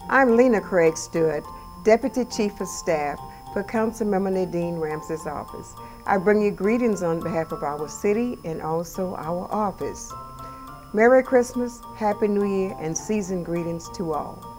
I'm Lena Stewart, Deputy Chief of Staff for Councilmember Nadine Ramsey's office. I bring you greetings on behalf of our city and also our office. Merry Christmas, Happy New Year, and season greetings to all.